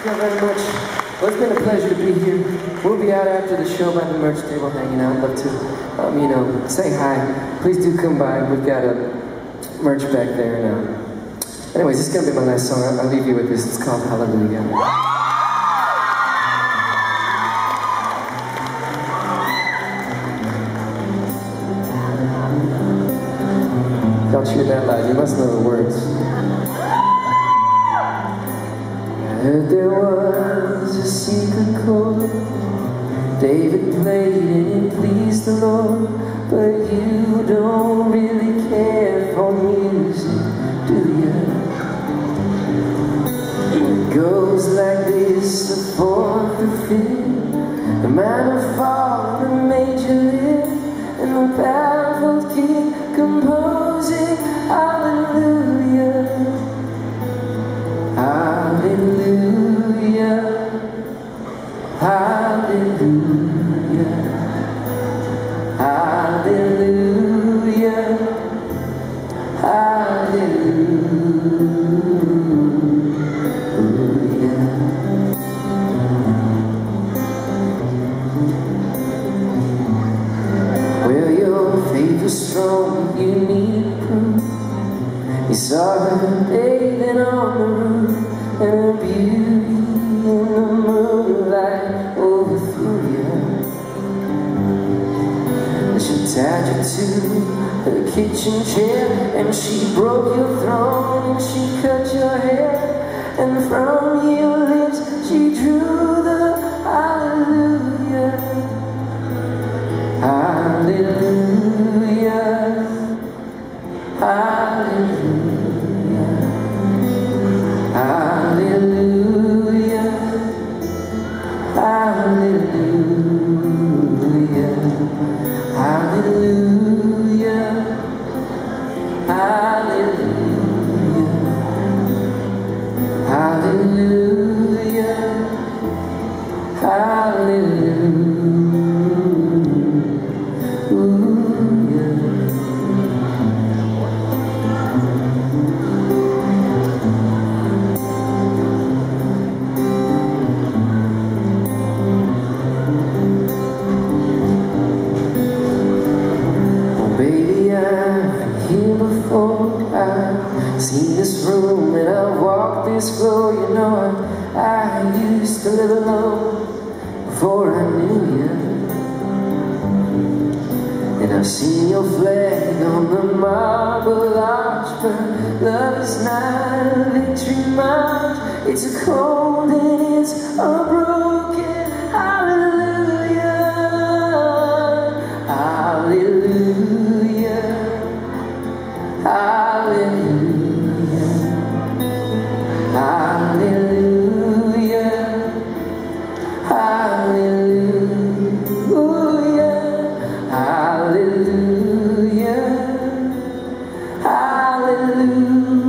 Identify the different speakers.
Speaker 1: you very much. Well, it's been a pleasure to be here. We'll be out after the show by the merch table hanging out. I'd love to, say hi. Please do come by. We've got a merch back there. And, anyways, this is going to be my last song. I'll leave you with this. It's called Hallelujah. Don't cheer that loud, you must know the words. I heard there was a secret chord David played and it pleased the Lord. But you don't really care for music, do you? It goes like this, the fourth, the fifth, the minor fall, the major lift, and the baffled king composing hallelujah, hallelujah, hallelujah, hallelujah, hallelujah. Well, your faith was strong, you need proof. You saw her bathing on the roof, and her beauty in the moonlight overthrew you. And she tied you to her kitchen chair, and she broke your throne, and she cut your hair, and from your lips she drew the hallelujah, hallelujah, hallelujah, hallelujah, hallelujah, hallelujah, hallelujah, hallelujah, hallelujah. Here before, I've seen this room and I've walked this floor. You know, I used to live alone before I knew you. And I've seen your flag on the marble arch, but love is not a victory march. It's a cold and it's a broken hallelujah, hallelujah, hallelujah, hallelujah, hallelujah, hallelujah, hallelujah.